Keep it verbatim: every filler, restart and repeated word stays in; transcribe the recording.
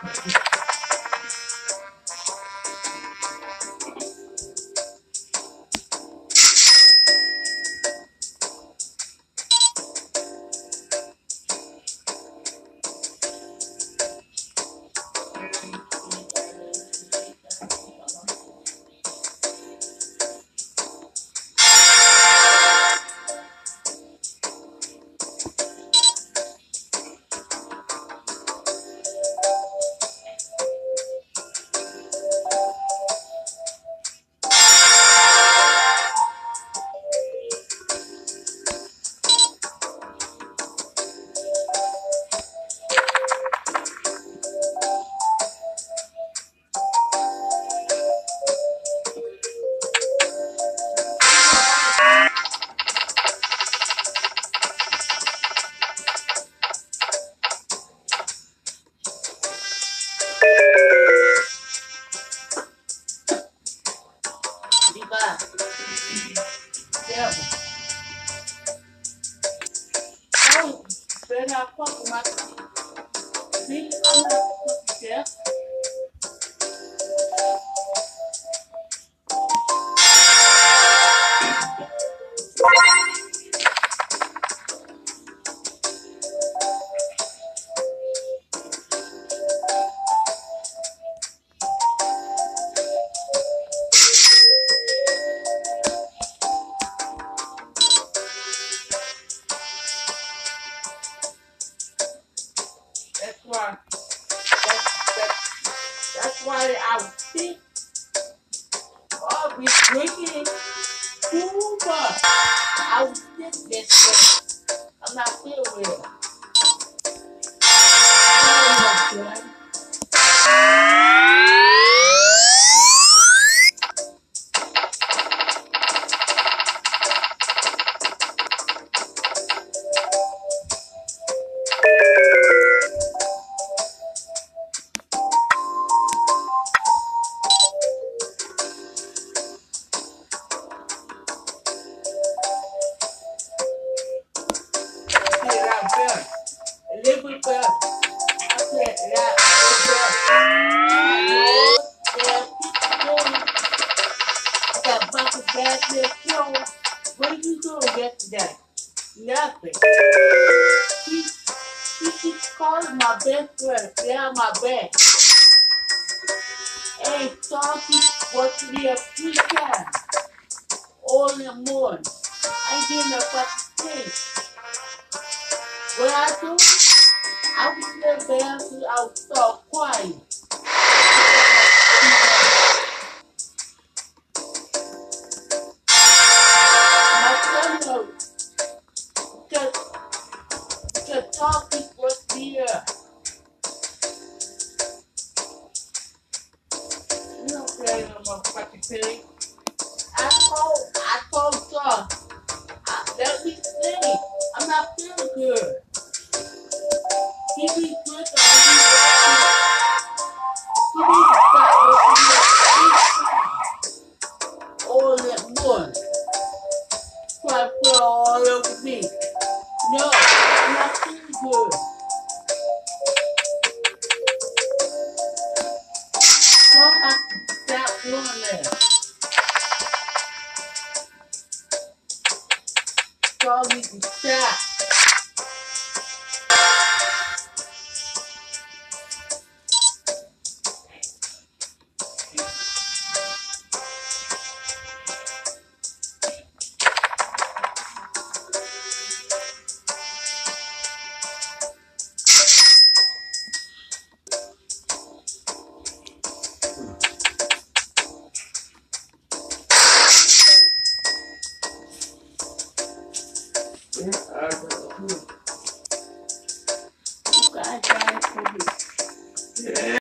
Diba? Yeah. Oh, better not fuck with my see, I'm not fucking there. That's why that's that's that's why I was sick. I'll be drinking too much. I was sick this day. I'm not feeling well. Oh my God. Get out there. Live with us. I said that Lord, yeah, keep going. I got a bunch of bad little show. What did you do yesterday? Nothing. He, he keeps calling my best friend. Stay on my back. Hey, Saul keeps watching me up three times. All in the morning. I ain't getting no fucking sleep. What I do? I was still down till I was so quiet. My son knows. Just, just talking for a year. You don't play no motherfucking thing. I told, I told Saul, I, let me sleep. I'm not feeling good. He be good on me. He needs to stop working here all at once. Try to put it all over me. No, I'm not feeling good. So I have to stop doing that. So we can stop. Yeah, I don't know. You guys got it for me. Yeah.